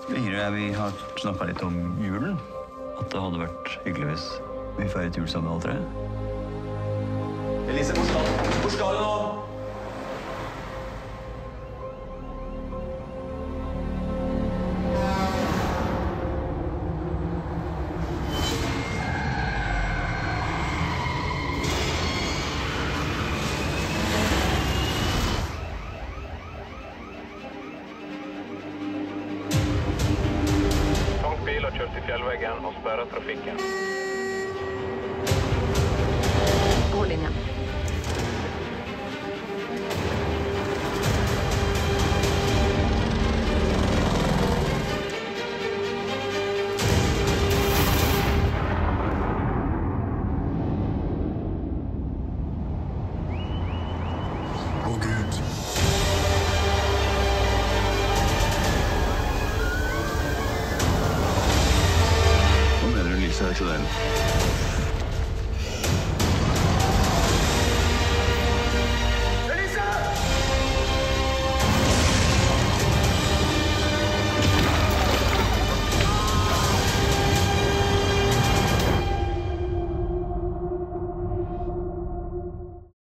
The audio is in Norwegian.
Ingrid og jeg har snakket litt om julen. At det hadde vært hyggelig hvis vi feiret jul sammen alle tre. Elise, hvor skal du nå? Bil har kjørt i fjellveggen og sperret trafikken. Hold linjen. Å Gud. Hva mener du Lise er til den?